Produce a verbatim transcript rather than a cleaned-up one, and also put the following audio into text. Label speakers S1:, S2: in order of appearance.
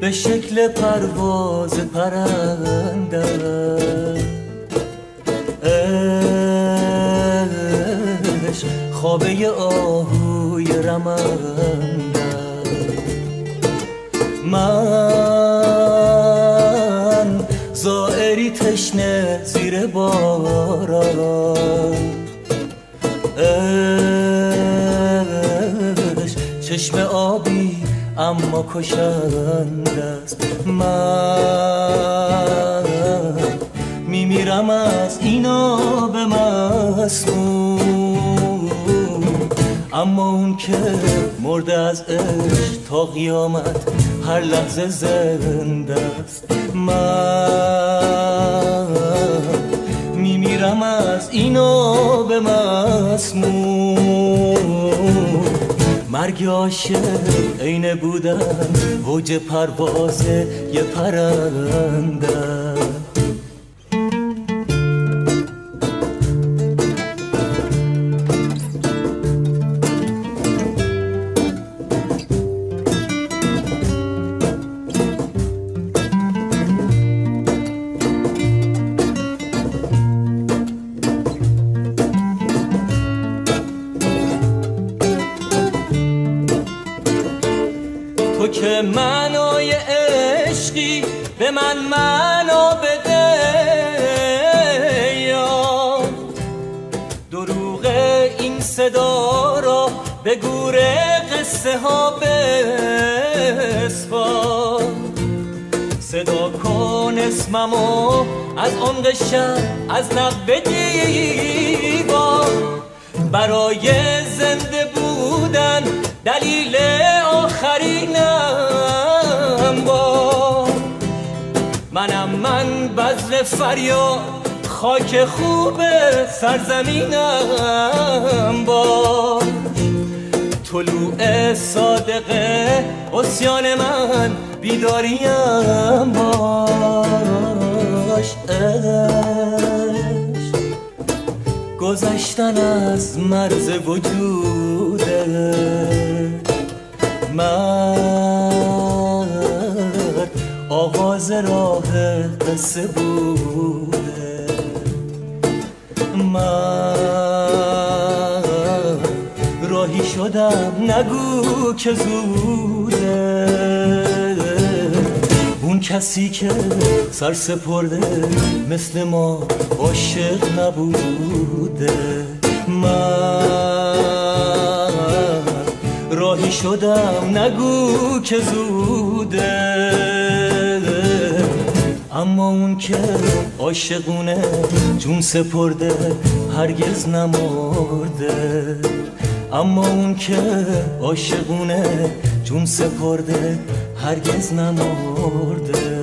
S1: به شکل پرواز پرنده، عشق خوابه آهوی رمنده. من زائری تشنه زیر باران، عشق چشم آبی اما کشنده است. من میمیرم از اینا به مسموم، اما اون که مرده از عشق تا قیامت هر لحظه زنده است. من میمیرم از اینا به مسموم. مرگ عاشق عین بودن اوج پرواز یه پرنده.
S2: تو که معنای عشقی به من معنا بده، یا دروغ این صدا را به گور قصه ها بسپار. صدا کن اسممو از عمق شب از نقب دیوار. برای زنده بودن دلیل آخرینم با منم، من بذر فریاد خاک خوب سرزمینم با طلوع صادقه عصیان من بیداریم باش. عشق گذشتن از مرز وجوده، مرد آغاز راه قصه بوده. من راهی شدم نگو که زوده، اون کسی که سر سپرده مثل ما عاشق نبوده. من راهی شدم نگو که زوده، اما اون که عاشقونه جون سپرده هرگز نمرده. اما اون که عاشقونه جون سپرده هرگز نمرده.